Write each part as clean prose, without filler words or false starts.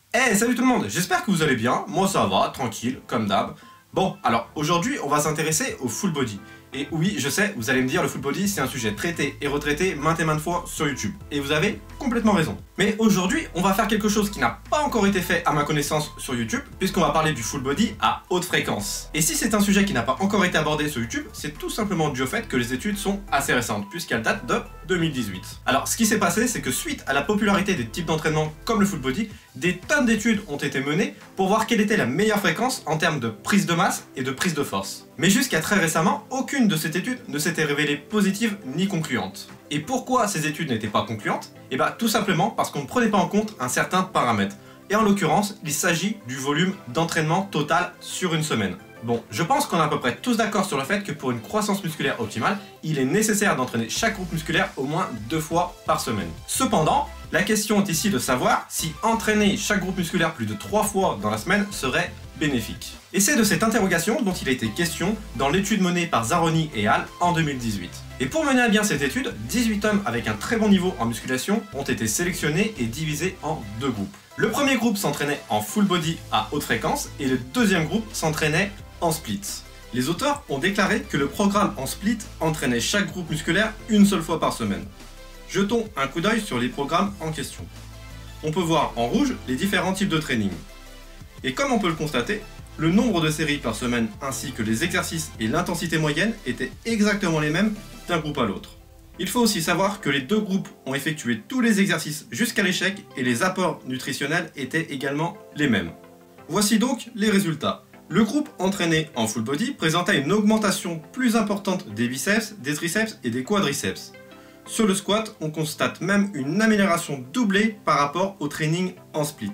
Hey, salut tout le monde, j'espère que vous allez bien, moi ça va, tranquille, comme d'hab. Bon, alors aujourd'hui on va s'intéresser au full body. Et oui, je sais, vous allez me dire le full body c'est un sujet traité et retraité maintes et maintes fois sur YouTube. Et vous avez complètement raison. Mais aujourd'hui, on va faire quelque chose qui n'a pas encore été fait à ma connaissance sur YouTube, puisqu'on va parler du full body à haute fréquence. Et si c'est un sujet qui n'a pas encore été abordé sur YouTube, c'est tout simplement dû au fait que les études sont assez récentes, puisqu'elles datent de 2018. Alors ce qui s'est passé, c'est que suite à la popularité des types d'entraînement comme le full body, des tonnes d'études ont été menées pour voir quelle était la meilleure fréquence en termes de prise de masse et de prise de force. Mais jusqu'à très récemment, aucune de ces études ne s'était révélée positive ni concluante. Et pourquoi ces études n'étaient pas concluantes? Eh bien tout simplement parce qu'on ne prenait pas en compte un certain paramètre. Et en l'occurrence, il s'agit du volume d'entraînement total sur une semaine. Bon, je pense qu'on est à peu près tous d'accord sur le fait que pour une croissance musculaire optimale, il est nécessaire d'entraîner chaque groupe musculaire au moins 2 fois par semaine. Cependant, la question est ici de savoir si entraîner chaque groupe musculaire plus de 3 fois dans la semaine serait bénéfique. Et c'est de cette interrogation dont il a été question dans l'étude menée par Zaroni et al. En 2018. Et pour mener à bien cette étude, 18 hommes avec un très bon niveau en musculation ont été sélectionnés et divisés en 2 groupes. Le premier groupe s'entraînait en full body à haute fréquence et le deuxième groupe s'entraînait en split. Les auteurs ont déclaré que le programme en split entraînait chaque groupe musculaire une seule fois par semaine. Jetons un coup d'œil sur les programmes en question. On peut voir en rouge les différents types de training. Et comme on peut le constater, le nombre de séries par semaine ainsi que les exercices et l'intensité moyenne étaient exactement les mêmes d'un groupe à l'autre. Il faut aussi savoir que les deux groupes ont effectué tous les exercices jusqu'à l'échec et les apports nutritionnels étaient également les mêmes. Voici donc les résultats. Le groupe entraîné en full body présentait une augmentation plus importante des biceps, des triceps et des quadriceps. Sur le squat, on constate même une amélioration doublée par rapport au training en split.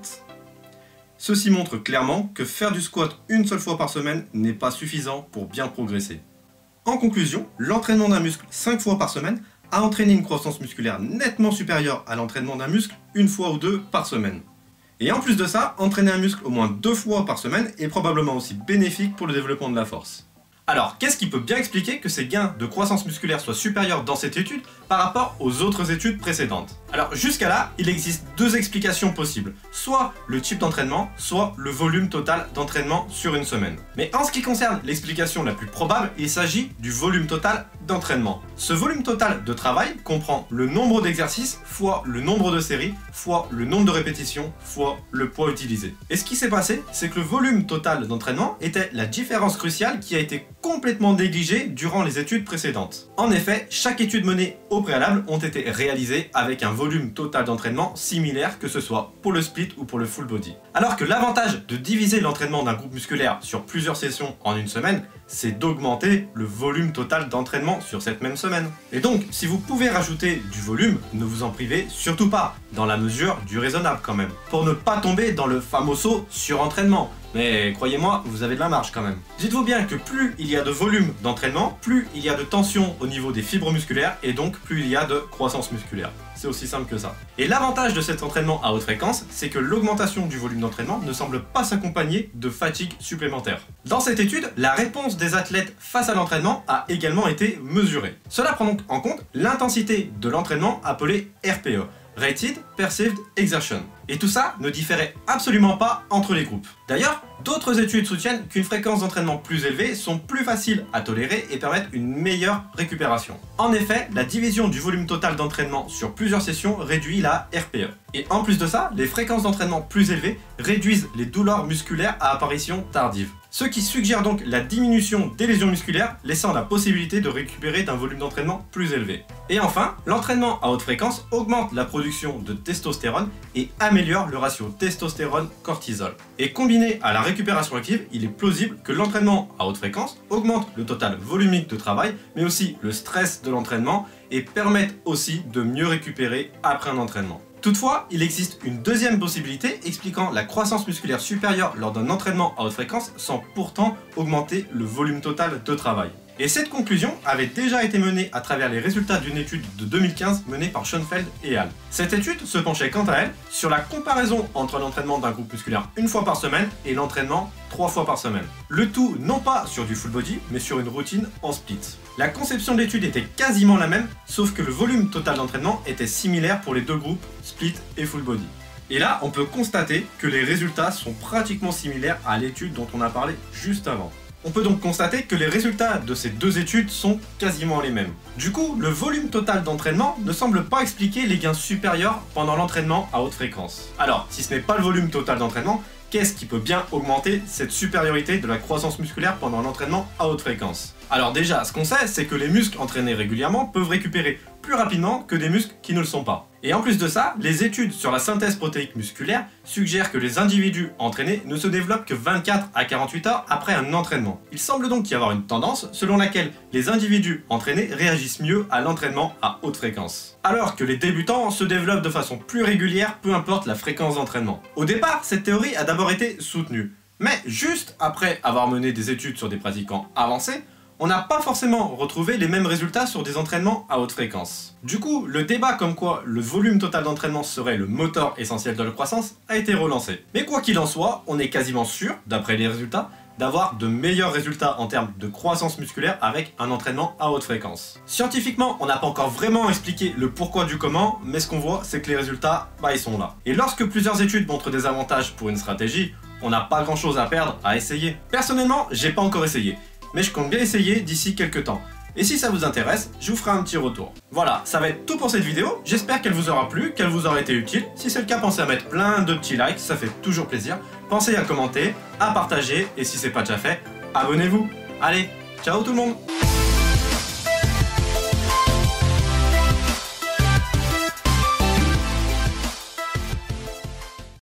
Ceci montre clairement que faire du squat une seule fois par semaine n'est pas suffisant pour bien progresser. En conclusion, l'entraînement d'un muscle 5 fois par semaine a entraîné une croissance musculaire nettement supérieure à l'entraînement d'un muscle une fois ou deux par semaine. Et en plus de ça, entraîner un muscle au moins 2 fois par semaine est probablement aussi bénéfique pour le développement de la force. Alors, qu'est-ce qui peut bien expliquer que ces gains de croissance musculaire soient supérieurs dans cette étude par rapport aux autres études précédentes? Alors, jusqu'à là, il existe 2 explications possibles. Soit le type d'entraînement, soit le volume total d'entraînement sur une semaine. Mais en ce qui concerne l'explication la plus probable, il s'agit du volume total d'entraînement. Ce volume total de travail comprend le nombre d'exercices fois le nombre de séries fois le nombre de répétitions fois le poids utilisé. Et ce qui s'est passé, c'est que le volume total d'entraînement était la différence cruciale qui a été complètement négligée durant les études précédentes. En effet, chaque étude menée au préalable ont été réalisées avec un volume total d'entraînement similaire, que ce soit pour le split ou pour le full body. Alors que l'avantage de diviser l'entraînement d'un groupe musculaire sur plusieurs sessions en une semaine, c'est d'augmenter le volume total d'entraînement sur cette même semaine. Et donc, si vous pouvez rajouter du volume, ne vous en privez surtout pas, dans la mesure du raisonnable quand même, pour ne pas tomber dans le famoso surentraînement. Mais croyez-moi, vous avez de la marge quand même. Dites-vous bien que plus il y a de volume d'entraînement, plus il y a de tension au niveau des fibres musculaires et donc plus il y a de croissance musculaire. C'est aussi simple que ça. Et l'avantage de cet entraînement à haute fréquence, c'est que l'augmentation du volume d'entraînement ne semble pas s'accompagner de fatigue supplémentaire. Dans cette étude, la réponse des athlètes face à l'entraînement a également été mesurée. Cela prend donc en compte l'intensité de l'entraînement appelé RPE. Rated Perceived Exertion. Et tout ça ne différait absolument pas entre les groupes. D'ailleurs, d'autres études soutiennent qu'une fréquence d'entraînement plus élevée sont plus faciles à tolérer et permettent une meilleure récupération. En effet, la division du volume total d'entraînement sur plusieurs sessions réduit la RPE. Et en plus de ça, les fréquences d'entraînement plus élevées réduisent les douleurs musculaires à apparition tardive. Ce qui suggère donc la diminution des lésions musculaires, laissant la possibilité de récupérer d'un volume d'entraînement plus élevé. Et enfin, l'entraînement à haute fréquence augmente la production de testostérone et améliore le ratio testostérone-cortisol. Et combiné à la récupération active, il est plausible que l'entraînement à haute fréquence augmente le total volumique de travail, mais aussi le stress de l'entraînement et permette aussi de mieux récupérer après un entraînement. Toutefois, il existe une deuxième possibilité expliquant la croissance musculaire supérieure lors d'un entraînement à haute fréquence sans pourtant augmenter le volume total de travail. Et cette conclusion avait déjà été menée à travers les résultats d'une étude de 2015 menée par Schoenfeld et al. Cette étude se penchait quant à elle sur la comparaison entre l'entraînement d'un groupe musculaire une fois par semaine et l'entraînement 3 fois par semaine. Le tout non pas sur du full body, mais sur une routine en split. La conception de l'étude était quasiment la même, sauf que le volume total d'entraînement était similaire pour les deux groupes, split et full body. Et là, on peut constater que les résultats sont pratiquement similaires à l'étude dont on a parlé juste avant. On peut donc constater que les résultats de ces deux études sont quasiment les mêmes. Du coup, le volume total d'entraînement ne semble pas expliquer les gains supérieurs pendant l'entraînement à haute fréquence. Alors, si ce n'est pas le volume total d'entraînement, qu'est-ce qui peut bien augmenter cette supériorité de la croissance musculaire pendant l'entraînement à haute fréquence? Alors déjà, ce qu'on sait, c'est que les muscles entraînés régulièrement peuvent récupérer plus rapidement que des muscles qui ne le sont pas. Et en plus de ça, les études sur la synthèse protéique musculaire suggèrent que les individus entraînés ne se développent que 24 à 48 heures après un entraînement. Il semble donc y avoir une tendance selon laquelle les individus entraînés réagissent mieux à l'entraînement à haute fréquence, alors que les débutants se développent de façon plus régulière, peu importe la fréquence d'entraînement. Au départ, cette théorie a d'abord été soutenue, mais juste après avoir mené des études sur des pratiquants avancés, on n'a pas forcément retrouvé les mêmes résultats sur des entraînements à haute fréquence. Du coup, le débat comme quoi le volume total d'entraînement serait le moteur essentiel de la croissance a été relancé. Mais quoi qu'il en soit, on est quasiment sûr, d'après les résultats, d'avoir de meilleurs résultats en termes de croissance musculaire avec un entraînement à haute fréquence. Scientifiquement, on n'a pas encore vraiment expliqué le pourquoi du comment, mais ce qu'on voit, c'est que les résultats, ils sont là. Et lorsque plusieurs études montrent des avantages pour une stratégie, on n'a pas grand chose à perdre à essayer. Personnellement, j'ai pas encore essayé, mais je compte bien essayer d'ici quelques temps. Et si ça vous intéresse, je vous ferai un petit retour. Voilà, ça va être tout pour cette vidéo. J'espère qu'elle vous aura plu, qu'elle vous aura été utile. Si c'est le cas, pensez à mettre plein de petits likes, ça fait toujours plaisir. Pensez à commenter, à partager, et si c'est pas déjà fait, abonnez-vous. Allez, ciao tout le monde!